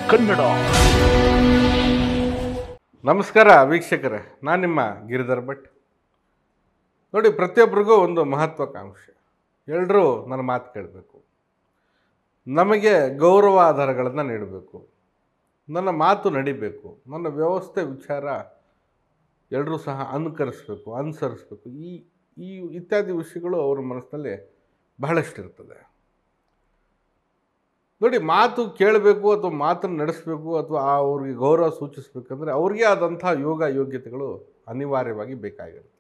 ಕನ್ನಡ. ನಮಸ್ಕಾರ ವೀಕ್ಷಕರೇ, ನಾನು ನಿಮ್ಮ ಗಿರಿಧರ್ ಭಟ್. ನೋಡಿ, ಪ್ರತಿಯೊಬ್ಬರಿಗೂ ಒಂದು ಮಹತ್ವಾಕಾಂಕ್ಷೆ. ಎಲ್ಲರೂ ನನ್ನ ಮಾತು ಕೇಳಬೇಕು, ನಮಗೆ ಗೌರವ ಆಧಾರಗಳನ್ನು ನೀಡಬೇಕು, ನನ್ನ ಮಾತು ನಡಿಬೇಕು, ನನ್ನ ವ್ಯವಸ್ಥೆ ವಿಚಾರ ಎಲ್ಲರೂ ಸಹ ಅನುಸರಿಸಬೇಕು. ಈ ಇತ್ಯಾದಿ ವಿಷಯಗಳು ಅವ್ರ ಮನಸ್ಸಿನಲ್ಲಿ ಬಹಳಷ್ಟಿರ್ತದೆ. ನೋಡಿ, ಮಾತು ಕೇಳಬೇಕು ಅಥವಾ ಮಾತನ್ನು ನಡೆಸಬೇಕು ಅಥವಾ ಅವ್ರಿಗೆ ಗೌರವ ಸೂಚಿಸಬೇಕಂದ್ರೆ ಅವ್ರಿಗೆ ಆದಂಥ ಯೋಗ್ಯತೆಗಳು ಅನಿವಾರ್ಯವಾಗಿ ಬೇಕಾಗಿರುತ್ತೆ.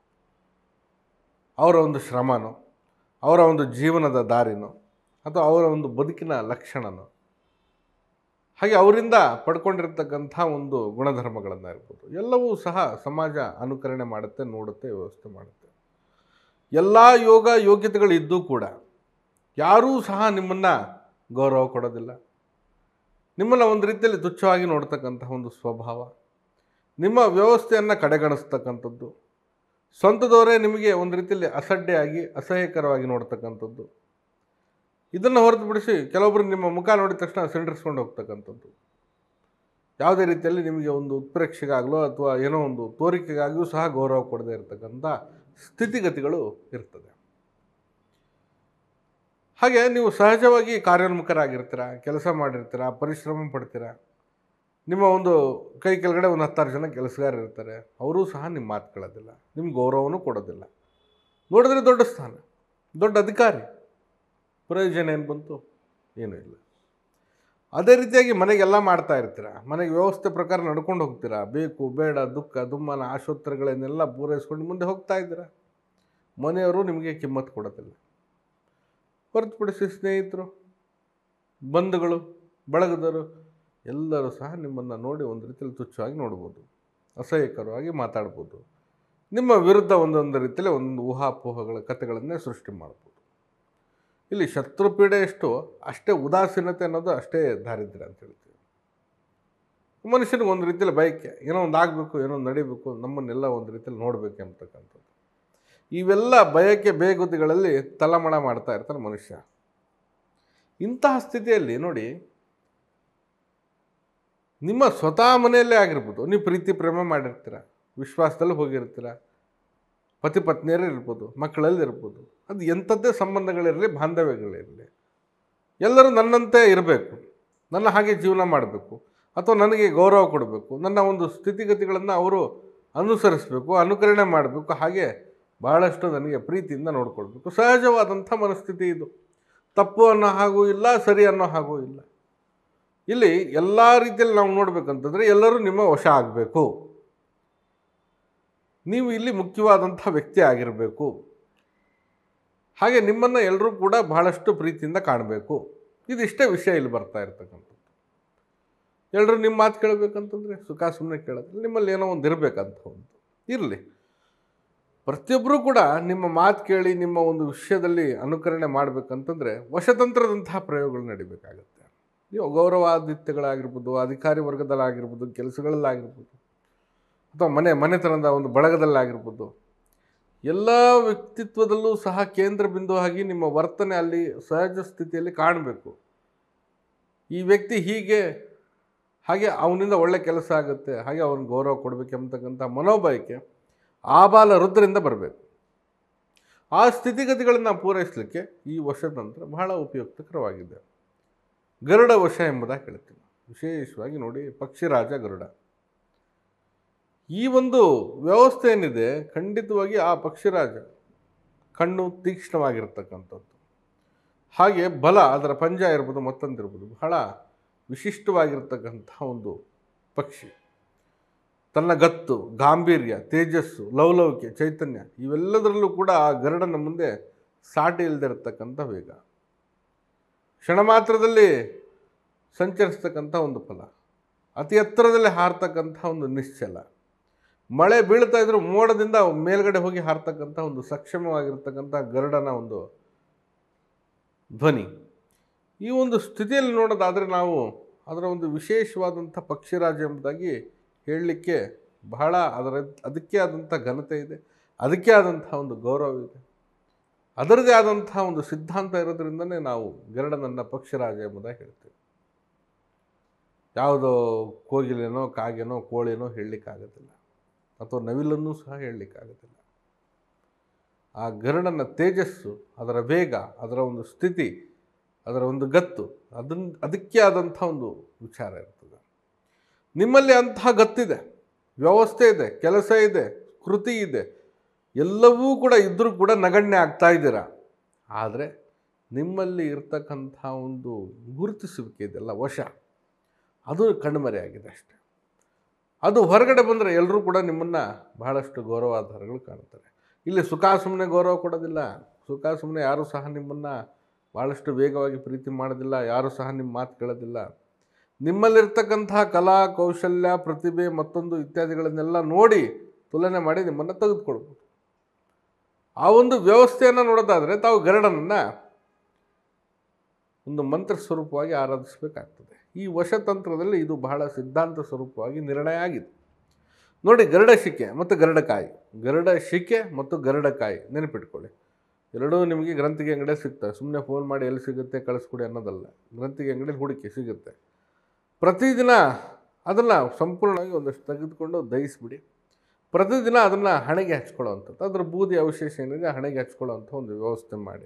ಅವರ ಒಂದು ಶ್ರಮನೋ, ಅವರ ಒಂದು ಜೀವನದ ದಾರಿನೋ, ಅಥವಾ ಅವರ ಒಂದು ಬದುಕಿನ ಲಕ್ಷಣನೋ, ಹಾಗೆ ಅವರಿಂದ ಪಡ್ಕೊಂಡಿರ್ತಕ್ಕಂಥ ಒಂದು ಗುಣಧರ್ಮಗಳನ್ನು ಇರ್ಬೋದು, ಎಲ್ಲವೂ ಸಹ ಸಮಾಜ ಅನುಕರಣೆ ಮಾಡುತ್ತೆ, ನೋಡುತ್ತೆ, ವ್ಯವಸ್ಥೆ ಮಾಡುತ್ತೆ. ಎಲ್ಲ ಯೋಗ್ಯತೆಗಳು ಇದ್ದೂ ಕೂಡ ಯಾರೂ ಸಹ ನಿಮ್ಮನ್ನು ಗೌರವ ಕೊಡೋದಿಲ್ಲ. ನಿಮ್ಮನ್ನು ಒಂದು ರೀತಿಯಲ್ಲಿ ತುಚ್ಛವಾಗಿ ನೋಡ್ತಕ್ಕಂಥ ಒಂದು ಸ್ವಭಾವ, ನಿಮ್ಮ ವ್ಯವಸ್ಥೆಯನ್ನು ಕಡೆಗಣಿಸ್ತಕ್ಕಂಥದ್ದು, ಸ್ವಂತದವರೇ ನಿಮಗೆ ಒಂದು ರೀತಿಯಲ್ಲಿ ಅಸಹ್ಯಕರವಾಗಿ ನೋಡ್ತಕ್ಕಂಥದ್ದು, ಇದನ್ನು ಹೊರತುಪಡಿಸಿ ಕೆಲವೊಬ್ಬರು ನಿಮ್ಮ ಮುಖ ನೋಡಿದ ತಕ್ಷಣ ಸಿಂಡರಿಸ್ಕೊಂಡು ಹೋಗ್ತಕ್ಕಂಥದ್ದು, ಯಾವುದೇ ರೀತಿಯಲ್ಲಿ ನಿಮಗೆ ಒಂದು ಉತ್ಪ್ರೇಕ್ಷೆಗಾಗಲೋ ಅಥವಾ ಏನೋ ಒಂದು ತೋರಿಕೆಗಾಗಿಯೂ ಸಹ ಗೌರವ ಕೊಡದೇ ಇರತಕ್ಕಂಥ ಸ್ಥಿತಿಗತಿಗಳು ಇರ್ತದೆ. ಹಾಗೆ ನೀವು ಸಹಜವಾಗಿ ಕಾರ್ಯೋನ್ಮುಖರಾಗಿರ್ತೀರ, ಕೆಲಸ ಮಾಡಿರ್ತೀರ, ಪರಿಶ್ರಮ ಪಡ್ತೀರ. ನಿಮ್ಮ ಒಂದು ಕೈ ಕೆಳಗಡೆ ಒಂದು 10 ಜನ ಕೆಲಸಗಾರರು ಇರ್ತಾರೆ, ಅವರೂ ಸಹ ನಿಮ್ಮ ಮಾತು ಕೇಳೋದಿಲ್ಲ, ನಿಮ್ಗೆ ಗೌರವನೂ ಕೊಡೋದಿಲ್ಲ. ನೋಡಿದ್ರೆ ದೊಡ್ಡ ಸ್ಥಾನ, ದೊಡ್ಡ ಅಧಿಕಾರಿ, ಪ್ರಯೋಜನ ಏನು ಬಂತು? ಏನೂ ಇಲ್ಲ. ಅದೇ ರೀತಿಯಾಗಿ ಮನೆಗೆಲ್ಲ ಮಾಡ್ತಾ ಇರ್ತೀರ, ಮನೆಗೆ ವ್ಯವಸ್ಥೆ ಪ್ರಕಾರ ನಡ್ಕೊಂಡು ಹೋಗ್ತೀರ, ಬೇಕು ಬೇಡ, ದುಃಖ ದುಮ್ಮನ ಆಶೋತ್ತರಗಳನ್ನೆಲ್ಲ ಪೂರೈಸ್ಕೊಂಡು ಮುಂದೆ ಹೋಗ್ತಾ ಇದ್ದೀರ. ಮನೆಯವರು ನಿಮಗೆ ಕಿಮ್ಮತ್ತು ಕೊಡೋದಿಲ್ಲ. ಹೊರತುಪಡಿಸಿ ಸ್ನೇಹಿತರು, ಬಂಧುಗಳು, ಬಳಗದವರು ಎಲ್ಲರೂ ಸಹ ನಿಮ್ಮನ್ನು ನೋಡಿ ಒಂದು ರೀತಿಯಲ್ಲಿ ತುಚ್ಛವಾಗಿ ನೋಡ್ಬೋದು, ಅಸಹ್ಯಕರವಾಗಿ ಮಾತಾಡ್ಬೋದು, ನಿಮ್ಮ ವಿರುದ್ಧ ಒಂದೊಂದು ರೀತಿಯಲ್ಲಿ ಒಂದು ಊಹಾಪೋಹಗಳ ಕಥೆಗಳನ್ನೇ ಸೃಷ್ಟಿ ಮಾಡ್ಬೋದು. ಇಲ್ಲಿ ಶತ್ರುಪೀಡೆ ಎಷ್ಟು, ಅಷ್ಟೇ ಉದಾಸೀನತೆ ಅನ್ನೋದು ಅಷ್ಟೇ ದಾರಿದ್ರ್ಯ ಅಂತ ಹೇಳ್ತೀವಿ. ಮನುಷ್ಯನಿಗೆ ಒಂದು ರೀತಿಯಲ್ಲಿ ಬಯಕೆ, ಏನೋ ಒಂದು ಆಗಬೇಕು, ಏನೋ ಒಂದು ನಡಿಬೇಕು, ನಮ್ಮನ್ನೆಲ್ಲ ಒಂದು ರೀತಿಯಲ್ಲಿ ನೋಡಬೇಕು ಎಂಬತಕ್ಕಂಥದ್ದು. ಇವೆಲ್ಲ ಬಯಕೆ ಬೇಗುದಿಗಳಲ್ಲಿ ತಳಮಳ ಮಾಡ್ತಾ ಇರ್ತಾನೆ ಮನುಷ್ಯ. ಇಂತಹ ಸ್ಥಿತಿಯಲ್ಲಿ ನೋಡಿ, ನಿಮ್ಮ ಸ್ವತಃ ಮನೆಯಲ್ಲೇ ಆಗಿರ್ಬೋದು, ನೀವು ಪ್ರೀತಿ ಪ್ರೇಮ ಮಾಡಿರ್ತೀರ, ವಿಶ್ವಾಸದಲ್ಲಿ ಹೋಗಿರ್ತೀರ, ಪತಿ ಪತ್ನಿಯರೇ ಇರ್ಬೋದು, ಮಕ್ಕಳಲ್ಲಿ ಇರ್ಬೋದು, ಅದು ಎಂಥದ್ದೇ ಸಂಬಂಧಗಳಿರಲಿ, ಬಾಂಧವ್ಯಗಳಿರಲಿ, ಎಲ್ಲರೂ ನನ್ನಂತೆ ಇರಬೇಕು, ನನ್ನ ಹಾಗೆ ಜೀವನ ಮಾಡಬೇಕು, ಅಥವಾ ನನಗೆ ಗೌರವ ಕೊಡಬೇಕು, ನನ್ನ ಒಂದು ಸ್ಥಿತಿಗತಿಗಳನ್ನು ಅವರು ಅನುಸರಿಸಬೇಕು, ಅನುಕರಣೆ ಮಾಡಬೇಕು, ಹಾಗೆ ಭಾಳಷ್ಟು ನನಗೆ ಪ್ರೀತಿಯಿಂದ ನೋಡ್ಕೊಳ್ಬೇಕು. ಸಹಜವಾದಂಥ ಮನಸ್ಥಿತಿ ಇದು. ತಪ್ಪು ಅನ್ನೋ ಹಾಗೂ ಇಲ್ಲ, ಸರಿ ಅನ್ನೋ ಹಾಗೂ ಇಲ್ಲ. ಇಲ್ಲಿ ಎಲ್ಲ ರೀತಿಯಲ್ಲಿ ನಾವು ನೋಡಬೇಕಂತಂದರೆ ಎಲ್ಲರೂ ನಿಮ್ಮ ವಶ ಆಗಬೇಕು, ನೀವು ಇಲ್ಲಿ ಮುಖ್ಯವಾದಂಥ ವ್ಯಕ್ತಿ ಆಗಿರಬೇಕು, ಹಾಗೆ ನಿಮ್ಮನ್ನು ಎಲ್ಲರೂ ಕೂಡ ಬಹಳಷ್ಟು ಪ್ರೀತಿಯಿಂದ ಕಾಣಬೇಕು. ಇದಿಷ್ಟೇ ವಿಷಯ ಇಲ್ಲಿ ಬರ್ತಾ ಇರ್ತಕ್ಕಂಥದ್ದು. ಎಲ್ಲರೂ ನಿಮ್ಮ ಮಾತು ಕೇಳಬೇಕಂತಂದರೆ ಸುಖ ಸುಮ್ಮನೆ ಕೇಳೋದಿಲ್ಲ, ನಿಮ್ಮಲ್ಲಿ ಏನೋ ಒಂದು ಇರಬೇಕಂತ ಒಂದು ಇರಲಿ. ಪ್ರತಿಯೊಬ್ಬರೂ ಕೂಡ ನಿಮ್ಮ ಮಾತು ಕೇಳಿ ನಿಮ್ಮ ಒಂದು ವಿಷಯದಲ್ಲಿ ಅನುಕರಣೆ ಮಾಡಬೇಕಂತಂದರೆ ವಶತಂತ್ರದಂತಹ ಪ್ರಯೋಗಗಳು ನಡಿಬೇಕಾಗುತ್ತೆ. ನೀವು ಗೌರವಾದಿತ್ಯಗಳಾಗಿರ್ಬೋದು, ಅಧಿಕಾರಿ ವರ್ಗದಲ್ಲಾಗಿರ್ಬೋದು, ಕೆಲಸಗಳಲ್ಲಾಗಿರ್ಬೋದು, ಅಥವಾ ಮನೆತನದ ಒಂದು ಬಳಗದಲ್ಲಾಗಿರ್ಬೋದು, ಎಲ್ಲ ವ್ಯಕ್ತಿತ್ವದಲ್ಲೂ ಸಹ ಕೇಂದ್ರ ಬಿಂದು ಆಗಿ ನಿಮ್ಮ ವರ್ತನೆ ಅಲ್ಲಿ ಸಹಜ ಸ್ಥಿತಿಯಲ್ಲಿ ಕಾಣಬೇಕು. ಈ ವ್ಯಕ್ತಿ ಹೀಗೆ, ಹಾಗೆ ಅವನಿಂದ ಒಳ್ಳೆ ಕೆಲಸ ಆಗುತ್ತೆ, ಹಾಗೆ ಅವನಿಗೆ ಗೌರವ ಕೊಡಬೇಕೆಂಬತಕ್ಕಂಥ ಮನೋಬಯಕೆ ಆಬಾಲ ರುದ್ರರಿಂದ ಬರಬೇಕು. ಆ ಸ್ಥಿತಿಗತಿಗಳನ್ನು ಪೂರೈಸಲಿಕ್ಕೆ ಈ ವಶತಂತ್ರ ಬಹಳ ಉಪಯುಕ್ತಕರವಾಗಿದೆ. ಗರುಡ ವಶ ಎಂಬುದಾಗಿ ಹೇಳ್ತೀವಿ. ವಿಶೇಷವಾಗಿ ನೋಡಿ, ಪಕ್ಷಿರಾಜ ಗರುಡ, ಈ ಒಂದು ವ್ಯವಸ್ಥೆ ಏನಿದೆ, ಖಂಡಿತವಾಗಿ ಆ ಪಕ್ಷಿರಾಜ ಕಣ್ಣು ತೀಕ್ಷ್ಣವಾಗಿರ್ತಕ್ಕಂಥದ್ದು, ಹಾಗೆ ಬಲ, ಅದರ ಪಂಜ ಇರ್ಬೋದು, ಮತ್ತೊಂದಿರ್ಬೋದು, ಬಹಳ ವಿಶಿಷ್ಟವಾಗಿರ್ತಕ್ಕಂಥ ಒಂದು ಪಕ್ಷಿ. ತನ್ನ ಗತ್ತು, ಗಾಂಭೀರ್ಯ, ತೇಜಸ್ಸು, ಲವಲವಿಕೆ, ಚೈತನ್ಯ ಇವೆಲ್ಲದರಲ್ಲೂ ಕೂಡ ಆ ಗರುಡನ ಮುಂದೆ ಸಾಟಿ ಇಲ್ಲದಿರತಕ್ಕಂಥ ವೇಗ, ಕ್ಷಣ ಮಾತ್ರದಲ್ಲಿ ಸಂಚರಿಸ್ತಕ್ಕಂಥ ಒಂದು ಫಲ, ಅತಿ ಎತ್ತರದಲ್ಲಿ ಹಾರ್ತಕ್ಕಂಥ ಒಂದು ನಿಶ್ಚಲ, ಮಳೆ ಬೀಳ್ತಾ ಇದ್ರೂ ಮೋಡದಿಂದ ಮೇಲ್ಗಡೆ ಹೋಗಿ ಹಾರ್ತಕ್ಕಂಥ ಒಂದು ಸಕ್ಷಮವಾಗಿರ್ತಕ್ಕಂಥ ಗರುಡನ ಒಂದು ಧ್ವನಿ. ಈ ಒಂದು ಸ್ಥಿತಿಯಲ್ಲಿ ನೋಡೋದಾದರೆ ನಾವು ಅದರ ಒಂದು ವಿಶೇಷವಾದಂಥ ಪಕ್ಷಿರಾಜ ಎಂಬುದಾಗಿ ಹೇಳಲಿಕ್ಕೆ ಬಹಳ ಅದಕ್ಕೆ ಆದಂಥ ಘನತೆ ಇದೆ, ಅದಕ್ಕೆ ಆದಂಥ ಒಂದು ಗೌರವ ಇದೆ. ಅದರದೇ ಆದಂಥ ಒಂದು ಸಿದ್ಧಾಂತ ಇರೋದ್ರಿಂದನೇ ನಾವು ಗರುಡನನ್ನು ಪಕ್ಷಿರಾಜ ಎಂಬುದಾಗಿ ಹೇಳ್ತೇವೆ. ಯಾವುದೋ ಕೋಗಿಲೆನೋ ಕಾಗೆನೋ ಕೋಳಿನೋ ಹೇಳಲಿಕ್ಕಾಗೋದಿಲ್ಲ, ಅಥವಾ ನವಿಲನ್ನೂ ಸಹ ಹೇಳಲಿಕ್ಕಾಗೋದಿಲ್ಲ. ಆ ಗರುಡನ ತೇಜಸ್ಸು, ಅದರ ವೇಗ, ಅದರ ಒಂದು ಸ್ಥಿತಿ, ಅದರ ಒಂದು ಗತ್ತು, ಅದಕ್ಕೆ ಆದಂಥ ಒಂದು ವಿಚಾರ ಇರ್ತದೆ. ನಿಮ್ಮಲ್ಲಿ ಅಂತಹ ಗತ್ತಿದೆ, ವ್ಯವಸ್ಥೆ ಇದೆ, ಕೆಲಸ ಇದೆ, ಕೃತಿ ಇದೆ, ಎಲ್ಲವೂ ಕೂಡ ಇದ್ದರೂ ಕೂಡ ನಗಣ್ಯ ಆಗ್ತಾ ಇದ್ದೀರಾ. ಆದರೆ ನಿಮ್ಮಲ್ಲಿ ಇರ್ತಕ್ಕಂಥ ಒಂದು ಗುರುತಿಸುವಿಕೆ ಇದೆಲ್ಲ ವಶ, ಅದು ಕಣ್ಮರೆಯಾಗಿದೆ ಅಷ್ಟೆ. ಅದು ಹೊರಗಡೆ ಬಂದರೆ ಎಲ್ಲರೂ ಕೂಡ ನಿಮ್ಮನ್ನು ಬಹಳಷ್ಟು ಗೌರವಾಧಾರಗಳು ಕಾಣ್ತಾರೆ. ಇಲ್ಲಿ ಸುಖ ಸುಮ್ಮನೆ ಗೌರವ ಕೊಡೋದಿಲ್ಲ, ಸುಖ ಸುಮ್ಮನೆ ಯಾರೂ ಸಹ ನಿಮ್ಮನ್ನು ಭಾಳಷ್ಟು ವೇಗವಾಗಿ ಪ್ರೀತಿ ಮಾಡೋದಿಲ್ಲ, ಯಾರೂ ಸಹ ನಿಮ್ಮ ಮಾತು ಕೇಳೋದಿಲ್ಲ. ನಿಮ್ಮಲ್ಲಿರ್ತಕ್ಕಂತಹ ಕಲಾ ಕೌಶಲ್ಯ ಪ್ರತಿಭೆ ಮತ್ತೊಂದು ಇತ್ಯಾದಿಗಳನ್ನೆಲ್ಲ ನೋಡಿ ತುಲನೆ ಮಾಡಿ ನಿಮ್ಮನ್ನು ತೆಗೆದುಕೊಳ್ಬೋದು. ಆ ಒಂದು ವ್ಯವಸ್ಥೆಯನ್ನು ನೋಡೋದಾದರೆ ತಾವು ಗರುಡನನ್ನು ಒಂದು ಮಂತ್ರ ಸ್ವರೂಪವಾಗಿ ಆರಾಧಿಸಬೇಕಾಗ್ತದೆ. ಈ ವಶತಂತ್ರದಲ್ಲಿ ಇದು ಬಹಳ ಸಿದ್ಧಾಂತ ಸ್ವರೂಪವಾಗಿ ನಿರ್ಣಯ ಆಗಿದೆ. ನೋಡಿ, ಗರುಡ ಶಿಕೆ ಮತ್ತು ಗರುಡಕಾಯಿ, ಗರುಡ ಶಿಕೆ ಮತ್ತು ಗರುಡಕಾಯಿ ನೆನಪಿಟ್ಕೊಳ್ಳಿ. ಎರಡೂ ನಿಮಗೆ ಗ್ರಂಥಿಗೆ ಅಂಗಡಿ ಸಿಗ್ತವೆ. ಸುಮ್ಮನೆ ಫೋನ್ ಮಾಡಿ ಎಲ್ಲಿ ಸಿಗುತ್ತೆ ಕಳಿಸ್ಕೊಡಿ ಅನ್ನೋದಲ್ಲ, ಗ್ರಂಥಿಗೆ ಅಂಗಡಿಯಲ್ಲಿ ಹುಡುಕಿ ಸಿಗುತ್ತೆ. ಪ್ರತಿದಿನ ಅದನ್ನು ಸಂಪೂರ್ಣವಾಗಿ ಒಂದಷ್ಟು ತೆಗೆದುಕೊಂಡು ದಹಿಸ್ಬಿಡಿ. ಪ್ರತಿದಿನ ಅದನ್ನು ಹಣೆಗೆ ಹಚ್ಕೊಳ್ಳೋವಂಥದ್ದು, ಅದರ ಬೂದಿ ಅವಶೇಷ ಏನಿದೆ ಹಣೆಗೆ ಹಚ್ಕೊಳ್ಳೋವಂಥ ಒಂದು ವ್ಯವಸ್ಥೆ ಮಾಡಿ.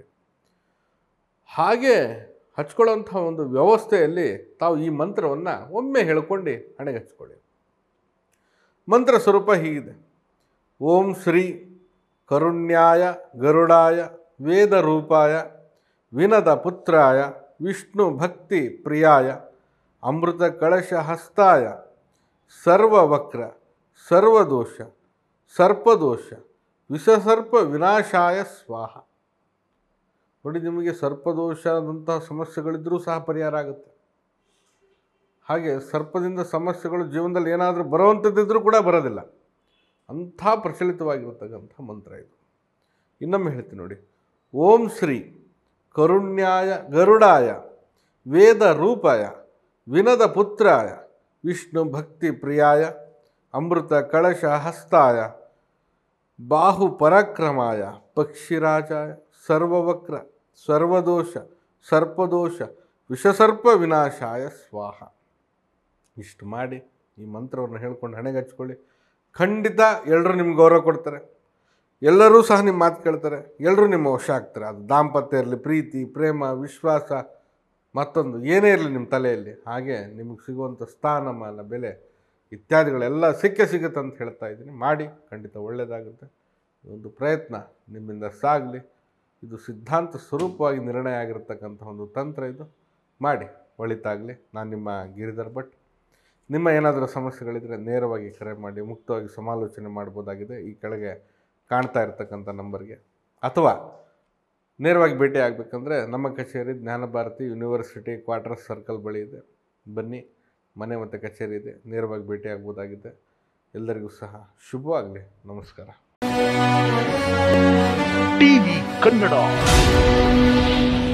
ಹಾಗೆ ಹಚ್ಕೊಳ್ಳೋಂಥ ಒಂದು ವ್ಯವಸ್ಥೆಯಲ್ಲಿ ತಾವು ಈ ಮಂತ್ರವನ್ನು ಒಮ್ಮೆ ಹೇಳ್ಕೊಂಡು ಹಣೆಗೆ ಹಚ್ಕೊಳ್ಳಿ. ಮಂತ್ರ ಸ್ವರೂಪ ಹೀಗಿದೆ: ಓಂ ಶ್ರೀ ಕರುಣ್ಯಾಯ ಗರುಡಾಯ ವೇದರೂಪಾಯ ವಿನದ ಪುತ್ರಾಯ ವಿಷ್ಣು ಭಕ್ತಿ ಪ್ರಿಯಾಯ ಅಮೃತ ಕಳಶ ಹಸ್ತಾಯ ಸರ್ವವಕ್ರ ಸರ್ವದೋಷ ಸರ್ಪದೋಷ ವಿಷಸರ್ಪ ವಿನಾಶಾಯ ಸ್ವಾಹ. ನೋಡಿ, ನಿಮಗೆ ಸರ್ಪದೋಷದಂತಹ ಸಮಸ್ಯೆಗಳಿದ್ದರೂ ಸಹ ಪರಿಹಾರ ಆಗುತ್ತೆ. ಹಾಗೆ ಸರ್ಪದಿಂದ ಸಮಸ್ಯೆಗಳು ಜೀವನದಲ್ಲಿ ಏನಾದರೂ ಬರುವಂಥದ್ದಿದ್ರೂ ಕೂಡ ಬರೋದಿಲ್ಲ. ಅಂಥ ಪ್ರಚಲಿತವಾಗಿರತಕ್ಕಂಥ ಮಂತ್ರ ಇದು. ಇನ್ನೊಮ್ಮೆ ಹೇಳ್ತೀನಿ ನೋಡಿ: ಓಂ ಶ್ರೀ ಕರುಣ್ಯಾಯ ಗರುಡಾಯ ವೇದ ರೂಪಾಯ ವಿನದ ಪುತ್ರಾಯ ವಿಷ್ಣು ಭಕ್ತಿ ಪ್ರಿಯಾಯ ಅಮೃತ ಕಳಶ ಹಸ್ತಾಯ ಬಾಹು ಪರಾಕ್ರಮಾಯ ಪಕ್ಷಿರಾಜಾಯ ಸರ್ವವಕ್ರ ಸರ್ವದೋಷ ಸರ್ಪದೋಷ ವಿಷಸರ್ಪ ವಿನಾಶಾಯ ಸ್ವಾಹ. ಇಷ್ಟು ಮಾಡಿ ಈ ಮಂತ್ರವನ್ನು ಹೇಳ್ಕೊಂಡು ಹಣೆಗೆ ಹಚ್ಕೊಳ್ಳಿ. ಖಂಡಿತ ಎಲ್ಲರೂ ನಿಮ್ಗೆ ಗೌರವ ಕೊಡ್ತಾರೆ, ಎಲ್ಲರೂ ಸಹ ನಿಮ್ಮ ಮಾತು ಕೇಳ್ತಾರೆ, ಎಲ್ಲರೂ ನಿಮ್ಮ ವಶ ಆಗ್ತಾರೆ. ಅದು ದಾಂಪತ್ಯ ಇರಲಿ, ಪ್ರೀತಿ, ಪ್ರೇಮ, ವಿಶ್ವಾಸ, ಮತ್ತೊಂದು ಏನೇ ಇರಲಿ ನಿಮ್ಮ ತಲೆಯಲ್ಲಿ, ಹಾಗೆ ನಿಮಗೆ ಸಿಗುವಂಥ ಸ್ಥಾನಮಾನ, ಬೆಲೆ ಇತ್ಯಾದಿಗಳೆಲ್ಲ ಸಿಗುತ್ತೆ ಅಂತ ಹೇಳ್ತಾ ಇದ್ದೀನಿ. ಮಾಡಿ, ಖಂಡಿತ ಒಳ್ಳೆಯದಾಗುತ್ತೆ. ಒಂದು ಪ್ರಯತ್ನ ನಿಮ್ಮಿಂದ ಸಾಗಲಿ. ಇದು ಸಿದ್ಧಾಂತ ಸ್ವರೂಪವಾಗಿ ನಿರ್ಣಯ ಆಗಿರತಕ್ಕಂಥ ಒಂದು ತಂತ್ರ. ಇದು ಮಾಡಿ, ಒಳಿತಾಗಲಿ. ನಾನು ನಿಮ್ಮ ಗಿರಿಧರ್ ಭಟ್. ನಿಮ್ಮ ಏನಾದರೂ ಸಮಸ್ಯೆಗಳಿದ್ದರೆ ನೇರವಾಗಿ ಕರೆ ಮಾಡಿ ಮುಕ್ತವಾಗಿ ಸಮಾಲೋಚನೆ ಮಾಡ್ಬೋದಾಗಿದೆ ಈ ಕೆಳಗೆ ಕಾಣ್ತಾ ಇರ್ತಕ್ಕಂಥ ನಂಬರ್ಗೆ. ಅಥವಾ ನೇರವಾಗಿ ಭೇಟಿ ಆಗಬೇಕಂದ್ರೆ ನಮ್ಮ ಕಚೇರಿ ಜ್ಞಾನಭಾರತಿ ಯೂನಿವರ್ಸಿಟಿ ಕ್ವಾರ್ಟರ್ಸ್ ಸರ್ಕಲ್ ಬಳಿ ಇದೆ. ಬನ್ನಿ, ಮನೆ ಮತ್ತು ಕಚೇರಿ ಇದೆ, ನೇರವಾಗಿ ಭೇಟಿ ಆಗ್ಬೋದಾಗಿದೆ. ಎಲ್ಲರಿಗೂ ಸಹ ಶುಭವಾಗಲಿ. ನಮಸ್ಕಾರ. ಟಿವಿ ಕನ್ನಡ.